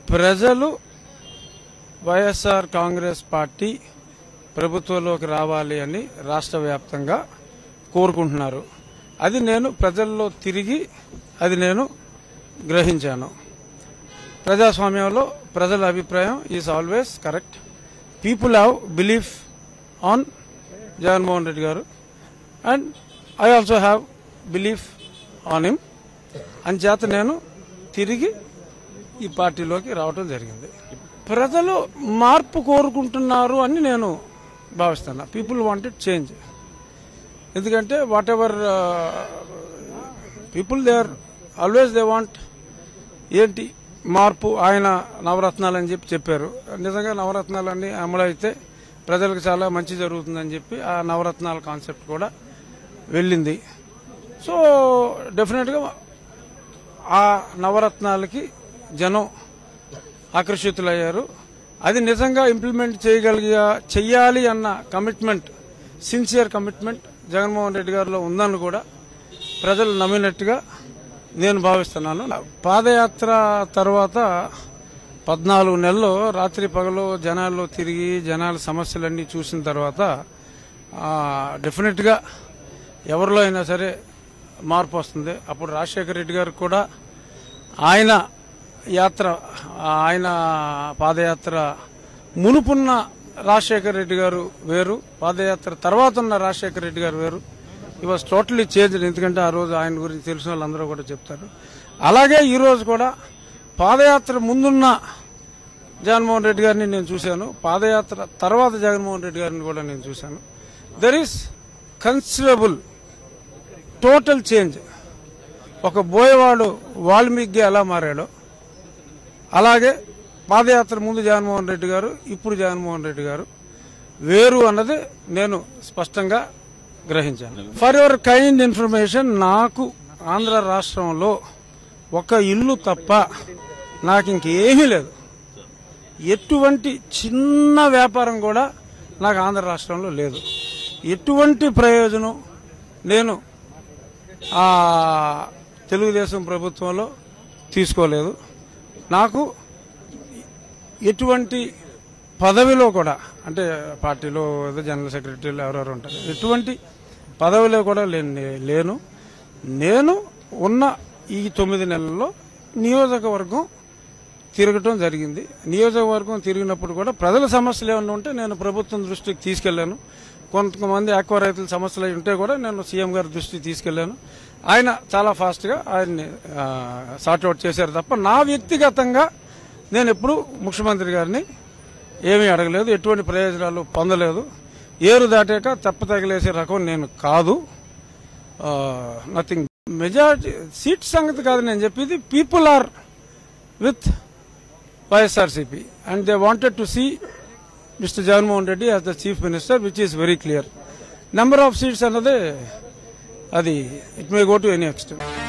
ప్రజలు వైఎస్ఆర్ కాంగ్రెస్ పార్టీ ప్రభుత్వంలోకి రావాలి అని రాష్ట్ర వ్యాప్తంగా కోరుకుంటున్నారు. అది నేను ప్రజల్లో తిరిగి అది నేను గ్రహించాను. ప్రజాస్వామ్యంలో ప్రజల అభిప్రాయం is always correct. People have belief on Jaganmohan Reddy garu and I also have belief on him. అంచేత నేను తిరిగి ఈ పార్టీలోకి రావడం జరిగింది. ప్రజలు మార్పు కోరుకుంటున్నారు అని నేను భావిస్తున్నా. People wanted change. ఎందుకంటే whatever people they are always they want ఏంటి మార్పు. ఆయన నవరత్నాలు అని చెప్పారు. నిజంగా నవరత్నాలన్నీ అమలు అయితే ప్రజలకు చాలా మంచి జరుగుతుందని చెప్పి ఆ నవరత్నాల కాన్సెప్ట్ కూడా వెళ్ళింది. సో డెఫినెట్గా ఆ నవరత్నాలకి జనం ఆకర్షితులయ్యారు. అది నిజంగా ఇంప్లిమెంట్ చెయ్యాలి అన్న commitment, sincere commitment Jaganmohan Reddy గారిలో ఉందని కూడా ప్రజలు నమ్మినట్టుగా నేను భావిస్తున్నాను. పాదయాత్ర తర్వాత 14 నెలలు రాత్రి పగలు జనాల్లో తిరిగి జనాల సమస్యలన్నీ చూసిన తర్వాత డెఫినెట్గా ఎవరిలో అయినా సరే మార్పు వస్తుంది. అప్పుడు రాజశేఖర రెడ్డి గారు కూడా ఆయన పాదయాత్ర మునుపున్న రాజశేఖర రెడ్డి గారు వేరు, పాదయాత్ర తర్వాత ఉన్న రాజశేఖర రెడ్డి గారు వేరు. ఈ వాజ్ టోటలీ చేంజ్డ్. ఎందుకంటే ఆ రోజు ఆయన గురించి తెలిసిన వాళ్ళందరూ కూడా చెప్తారు. అలాగే ఈరోజు కూడా పాదయాత్ర ముందున్న జగన్మోహన్ రెడ్డి గారిని నేను చూశాను, పాదయాత్ర తర్వాత జగన్మోహన్ రెడ్డి గారిని కూడా నేను చూశాను. There is considerable total change. ఒక బోయవాడు వాల్మీకి ఎలా మారాడో అలాగే పాదయాత్ర ముందు జగన్మోహన్ రెడ్డి గారు, ఇప్పుడు జగన్మోహన్ రెడ్డి గారు వేరు అన్నది నేను స్పష్టంగా గ్రహించాను. ఫర్ యువర్ కైండ్ ఇన్ఫర్మేషన్, నాకు ఆంధ్ర రాష్ట్రంలో ఒక ఇల్లు తప్ప నాకు ఇంకేమీ లేదు. ఎటువంటి చిన్న వ్యాపారం కూడా నాకు ఆంధ్ర రాష్ట్రంలో లేదు. ఎటువంటి ప్రయోజనం నేను తెలుగుదేశం ప్రభుత్వంలో తీసుకోలేదు. నాకు ఎటువంటి పదవిలో కూడా, అంటే పార్టీలో ఏదో జనరల్ సెక్రటరీలు ఎవరెవరు ఉంటారు, ఎటువంటి పదవిలో కూడా లేను. నేను ఉన్న ఈ 9 నెలల్లో నియోజకవర్గం తిరగటం జరిగింది. నియోజకవర్గం తిరిగినప్పుడు కూడా ప్రజల సమస్యలు ఏమన్నా ఉంటే నేను ప్రభుత్వం దృష్టికి తీసుకెళ్లాను. కొంతమంది ఆక్వా రైతుల సమస్యలు ఉంటే కూడా నేను సీఎం గారి దృష్టికి తీసుకెళ్లాను. ఆయన చాలా ఫాస్ట్గా ఆయన్ని సార్ట్అవుట్ చేశారు తప్ప నా వ్యక్తిగతంగా నేను ఎప్పుడు ముఖ్యమంత్రి గారిని ఏమీ అడగలేదు, ఎటువంటి ప్రయోజనాలు పొందలేదు. ఏరు దాటాక తెప్ప తగిలేసే రకం నేను కాదు. నథింగ్. మెజారిటీ సీట్ సంగతి కాదు నేను చెప్పేది. People are with YSRCP and they wanted to see Mr. Jagannath Reddy as the Chief Minister, which is very clear. Number of seats another, it may go to any extent.